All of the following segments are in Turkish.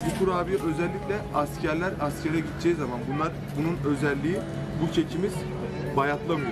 Bu kurabiye özellikle askerler askere gideceği zaman bunun özelliği, bu kekimiz bayatlamıyor.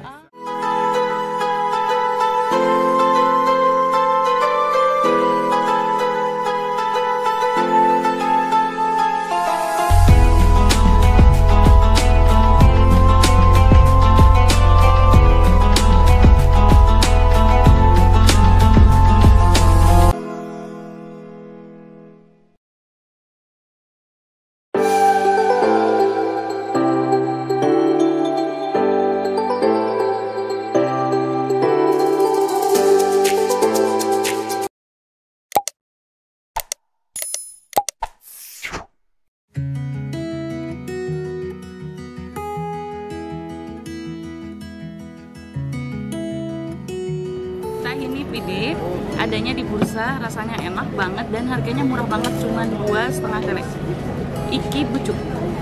Ini pide adanya di Bursa, rasanya enak banget dan harganya murah banget, cuma 2,5 tele. Iki bucuk,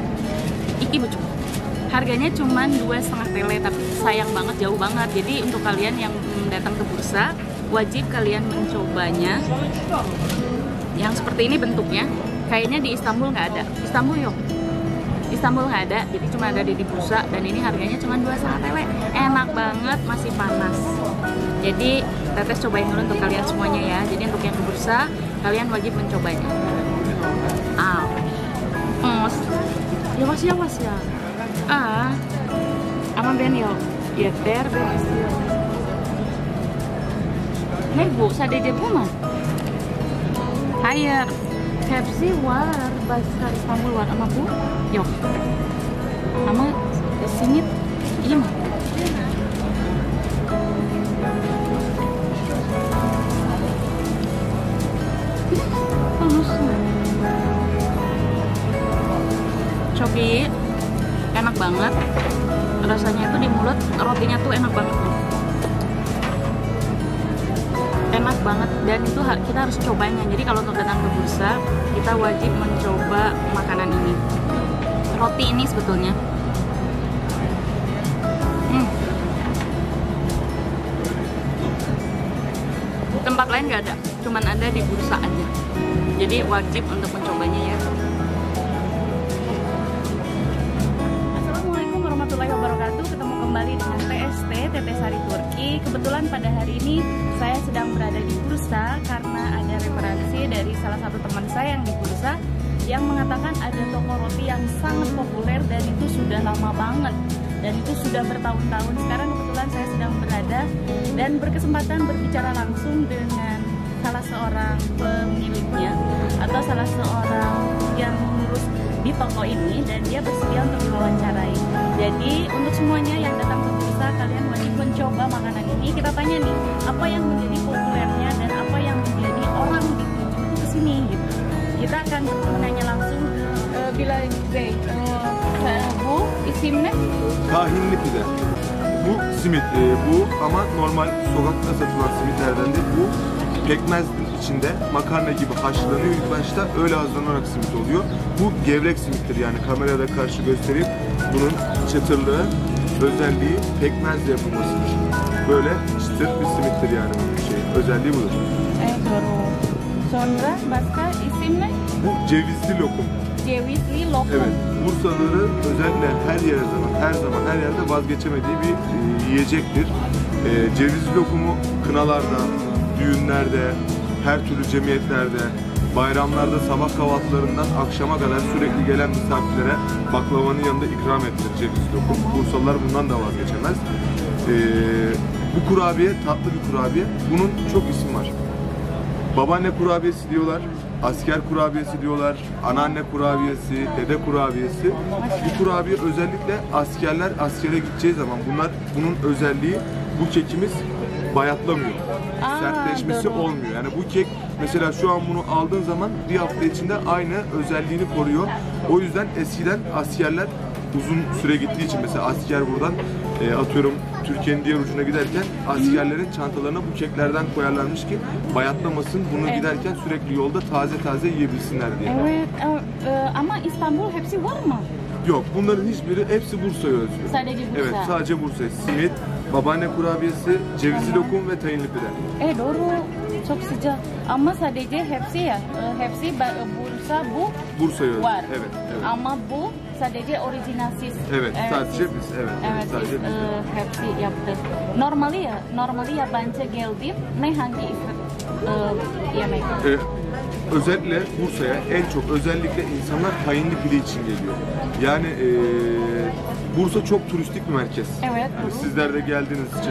harganya cuma 2,5 tele, tapi sayang banget, jauh banget. Jadi untuk kalian yang datang ke Bursa, wajib kalian mencobanya. Yang seperti ini bentuknya, kayaknya di Istanbul nggak ada. Istanbul nggak ada, jadi cuma ada di Bursa, dan ini harganya cuma 2,5 tele. Enak banget, masih panas. Jadi Tetes cobain dulu untuk kalian semuanya ya. Jadi untuk yang ke Bursa, kalian wajib mencobanya. Yawas ya. Ama ben yok. Yeter ben istiyorum. Ne bu? Sadece bu mu? Hayır. Hepsi var. Başka İstanbul var ama bu yok. Ama simit iyi mi? Çok iyi, enak banget. Rasanya itu di mulut, rotinya tuh enak banget loh. Enak banget, dan itu kita harus cobanya. Jadi kalau untuk datang ke Bursa, kita wajib mencoba makanan ini. Roti ini sebetulnya. Tempat lain nggak ada, cuman ada di Bursa aja. Jadi wajib untuk mencobanya ya. Assalamualaikum warahmatullahi wabarakatuh. Ketemu kembali dengan TST, Tete Sari Turki. Kebetulan pada hari ini saya sedang berada di Bursa karena ada referensi dari salah satu teman saya yang di Bursa yang mengatakan ada toko roti yang sangat populer dan itu sudah lama banget. Dan itu sudah bertahun-tahun. Sekarang kebetulan saya sedang berada dan berkesempatan berbicara langsung dengan salah seorang pemiliknya atau salah seorang yang mengurus di toko ini, dan dia bersedia untuk diwawancarai. Jadi untuk semuanya yang datang ke Bursa, kalian wajib mencoba makanan ini. Kita tanya nih, apa yang menjadi populernya dan apa yang menjadi orang dituju ke sini gitu. Kita akan menanya langsung bila bu isimnya Tahinli pide. Bu simit, bu ama normal sokakta satılan simitlerden değil. Bu pekmez içinde makarna gibi haşlanıyor ilk başta, öyle hazırlanarak simit oluyor. Bu gevrek simittir, yani kamerada karşı göstereyim. Bunun çıtırlığı, özelliği pekmezle yapılmasıdır. Böyle çıtır bir simittir yani bu şey. Özelliği budur. Doğru. Sonra başka isim ne? Bu cevizli lokum. Cevizli lokum. Evet. Bursalıları özellikle her yerde vazgeçemediği bir yiyecektir. Cevizli lokumu kınalarda, düğünlerde, her türlü cemiyetlerde, bayramlarda sabah kahvaltılarından akşama kadar sürekli gelen misafirlere baklavanın yanında ikram edilir cevizli lokum. Bursalılar bundan da vazgeçemez. Bu kurabiye tatlı bir kurabiye. Bunun çok ismi var. Babaanne kurabiyesi diyorlar, asker kurabiyesi diyorlar, anneanne kurabiyesi, dede kurabiyesi. Bu kurabiye özellikle askerler askere gideceği zaman bunun özelliği, bu kekimiz bayatlamıyor. Sertleşmesi doğru. olmuyor. Yani bu kek mesela şu an bunu aldığın zaman bir hafta içinde aynı özelliğini koruyor. O yüzden eskiden askerler uzun süre gittiği için, mesela asker buradan atıyorum Türkiye'nin diğer ucuna giderken askerlerin çantalarına bu keklerden koyarlarmış ki bayatlamasın, bunu giderken sürekli yolda taze taze yiyebilsinler diye. Evet, ama İstanbul hepsi var mı? Yok, bunların hepsi Bursa'ya özgü. Sadece Bursa. Evet, sadece Bursa. Simit, babaanne kurabiyesi, cevizli lokum ve tayinli pide. Doğru, çok sıcak. Ama sadece hepsi ya, hepsi Bursa bu Bursa'ya özgü. var. Evet, evet. Ama bu sadece orijinalsiz. Evet, sadece biz, evet, Evet, sadece siz biz. hepsi yaptı. Normalde yabancı geldim. Ne hangi yemek? Özellikle Bursa'ya en çok özellikle insanlar tahinli pide için geliyor. Yani Bursa çok turistik bir merkez. Evet, Yani doğru. sizler de geldiğiniz için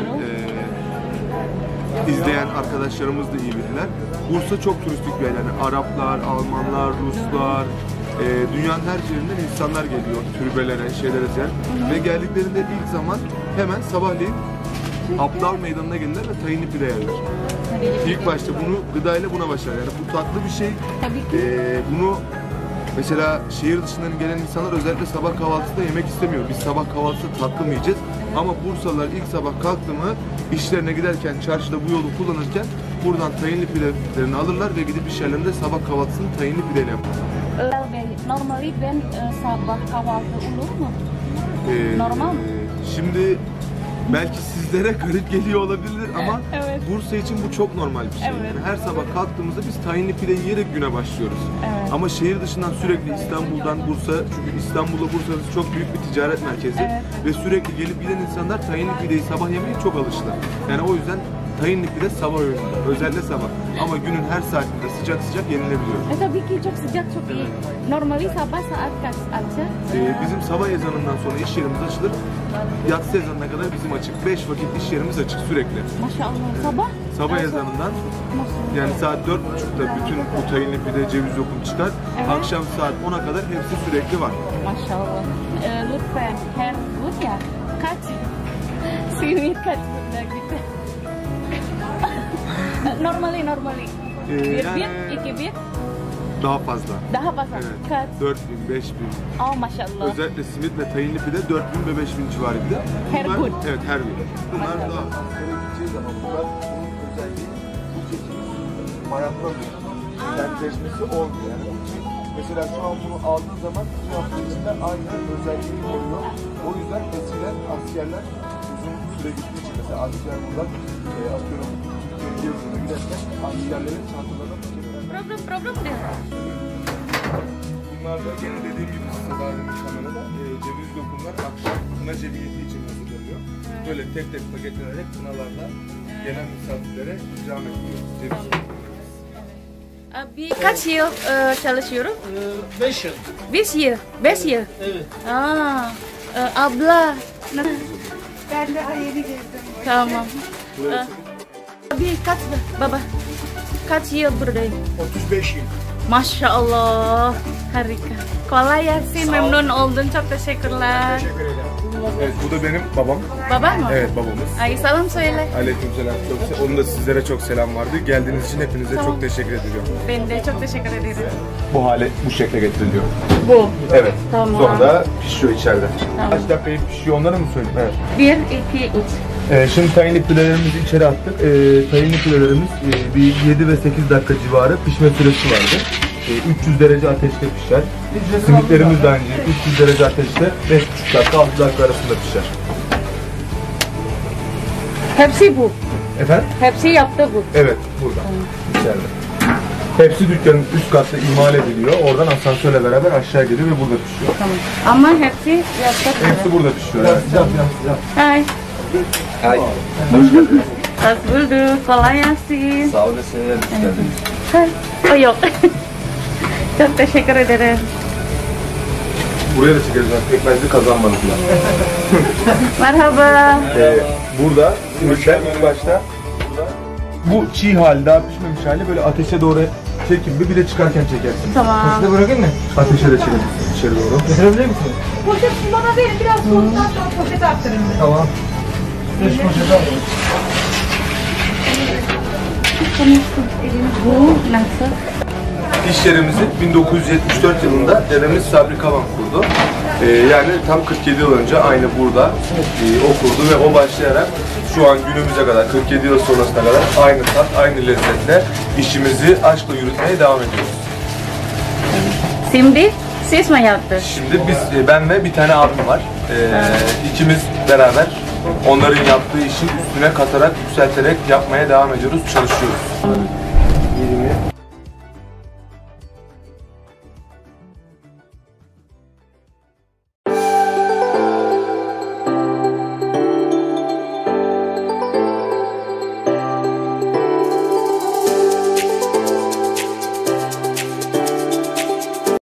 izleyen arkadaşlarımız da iyi bilirler. Bursa çok turistik bir yer. Yani Araplar, Almanlar, Ruslar, dünyanın her yerinden insanlar geliyor türbelere, şeylere ziyaret. Ve geldiklerinde ilk zaman hemen sabahleyin Abdal Meydanı'na gelirler ve tahinli pide yerler. İlk başta bunu gıdayla buna başlar. Yani bu tatlı bir şey. Tabii ki. Bunu mesela şehir dışından gelen insanlar özellikle sabah kahvaltısında yemek istemiyor. Biz sabah kahvaltısında tatlı mı yiyeceğiz? Ama Bursalılar ilk sabah kalktı mı işlerine giderken çarşıda bu yolu kullanırken buradan tahinli pidelerini alırlar ve gidip iş yerlerinde sabah kahvaltısını tahinli pideyle yaparlar. Normalde ben sabah kahvaltı olur mu? Normal mı? Şimdi belki sizlere garip geliyor olabilir ama Evet. Bursa için bu çok normal bir şey. Evet. Yani her sabah kalktığımızda biz tahinli pide yiyerek güne başlıyoruz. Evet. Ama şehir dışından sürekli İstanbul'dan Bursa, çünkü İstanbul'la Bursa arası çok büyük bir ticaret merkezi Evet. ve sürekli gelip giden insanlar tahinli pideyi sabah yemeye çok alıştılar. Yani o yüzden tahinli pide sabah öğününde, özellikle sabah. Ama günün her saatinde sıcak sıcak yenilebiliyor. Tabii ki çok sıcak, çok iyi. Normalde sabah saat kaç açık? Bizim sabah ezanından sonra iş yerimiz açılır. Yatsı ezanına kadar bizim açık. 5 vakit iş yerimiz açık sürekli. Maşallah. Sabah? Sabah ezanından Maşallah. yani saat 4.30'da bütün bu tahinli pide, ceviz lokum çıkar. Evet. Akşam saat 10'a kadar hepsi sürekli var. Maşallah. Lütfen her gün ya kaç simit kaç bunda gitu. normali. Bir, Yani iki bir. daha fazla. Daha fazla. Evet. Kaç? 4.000, 5.000. Oh maşallah. Özellikle simit ve tahinli pide 4.000 ve 5.000 civarıydı. Her gün. Evet, her gün. Bunlar Maşallah. daha askere gideceği zaman bunun özelliği bu çeşit mayatlamıyor. Sertleşmesi olmuyor. Yani bu için mesela şu an bunu aldığın zaman bir hafta içinde aynı özelliği oluyor. O yüzden eskiden askerler uzun süre gittiği için mesela asker buradan atıyorum Türkiye'ye yılına giderken askerlerin çantalarına Problem deh. Bunlar da gene dediğim gibi size daha demin kamerada ceviz lokumlar akşam kına cemiyeti için hazırlanıyor. Böyle tek tek paketlenerek kınalarla gelen misafirlere ikram ediliyor. Ceviz lokumu. Abi kaç yıl çalışıyorum? 5 yıl. 5 yıl. 5 yıl. Evet. Abla. Ben de yeni geldim. Tamam. Abi kaç baba? Kaç yıl buradayım? 35 yıl. Maşallah. Harika. Kolay gelsin. Memnun oldum. Çok teşekkürler. Teşekkür ederim. Evet, bu da benim babam. Baba mı? Evet, babamız. Ay salam söyle. Aleykümselam. Onun da sizlere çok selam vardı. Geldiğiniz için hepinize Tamam. çok teşekkür ediyorum. Ben de çok teşekkür ederim. Bu hale bu şekle getiriliyor. Bu. Evet. Tamam. Sonra da pişiyor içeride. Tamam. Kaç dakikaya pişiyor onları mı söyleyeyim? Evet. 1, 2, 3. Şimdi tahinli pidelerimizi içeri attık. Tahinli pidelerimiz bir 7 ve 8 dakika civarı pişme süresi vardı. 300 derece ateşte pişer. Simitlerimiz de aynı 300 derece ateşte 5,5 dakika 6 dakika arasında pişer. Hepsi bu. Efendim? Hepsi yaptı bu. Evet, burada. İçeride. Hepsi dükkanın üst katta imal ediliyor. Oradan asansörle beraber aşağı geliyor ve burada pişiyor. Tamam. Ama hepsi yaptı. Hepsi burada pişiyor. Evet. Hai. Hai, Hoş bulduk. Kolay gelsin. sağ olasın. Hoş geldiniz. Hai. Oh yok. Çok teşekkür ederim. Buraya da çekeriz. Pekmezli kazanmadık ya. Merhaba. Burada simitler ilk başta bu çiğ hali, daha pişmemiş hali böyle ateşe doğru çekin bir de çıkarken çekersiniz. Tamam. Bırakayım mı? Ateşe de çekin içeri doğru. Getirebilir misin? Poşet bana verin biraz soğuktan sonra poşet aktarın. Tamam. 5 poşet al. Bu nasıl? İş yerimizi 1974 yılında dedemiz Sabri Kavan kurdu. Yani tam 47 yıl önce aynı burada o kurdu ve o başlayarak şu an günümüze kadar 47 yıl sonrasına kadar aynı tat, aynı lezzetle işimizi aşkla yürütmeye devam ediyoruz. Şimdi siz mi yaptınız? Şimdi biz, ben ve bir tane abim var. İkimiz beraber onların yaptığı işin üstüne katarak, yükselterek yapmaya devam ediyoruz, çalışıyoruz. 20